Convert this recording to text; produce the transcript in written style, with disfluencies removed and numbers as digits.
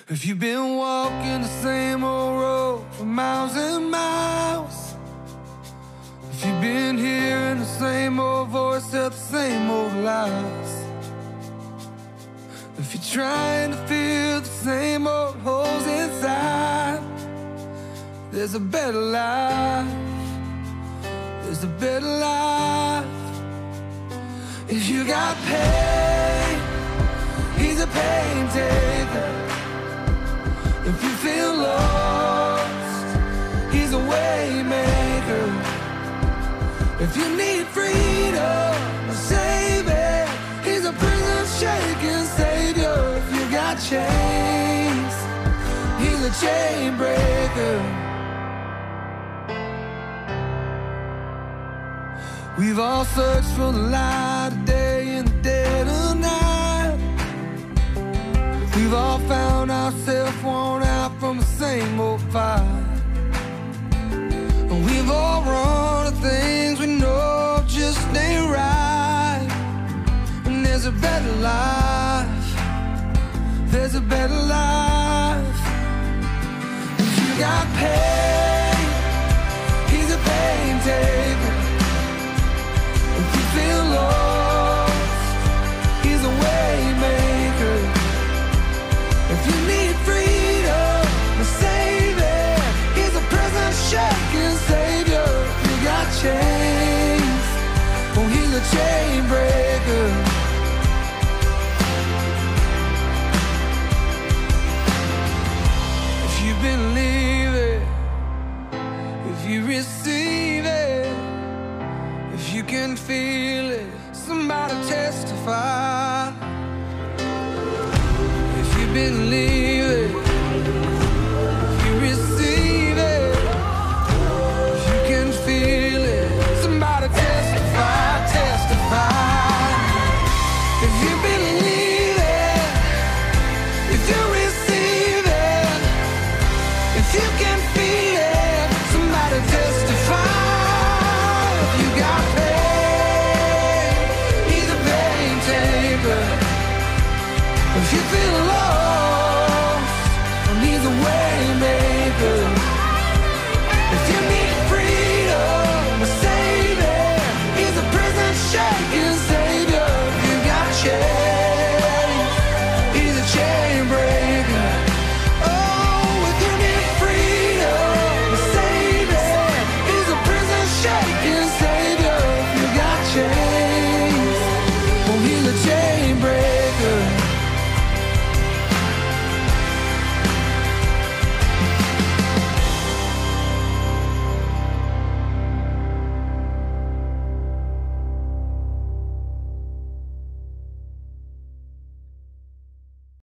If you've been walking the same old road for miles and miles, if you've been hearing the same old voice at the same old lies, if you're trying to fill the same old holes inside, there's a better life, there's a better life. If you got pain, he's a pain taker. If you feel lost, he's a way maker. If you need freedom, a savior, he's a prison shaking savior. If you got chains, he's a chain breaker. We've all searched for the light of day in the dead of night. We've all found ourselves worn out from the same old fight. And we've all run to things we know just ain't right. And there's a better life, there's a better life. If you got pain, he's a pain taker. If you feel lost, he's a way maker. If you need freedom, a savior, he's a prison shaking savior. If you got chains, oh, he's a chain breaker. If you believe it, if you receive it, if you can feel it, somebody testify. If you believe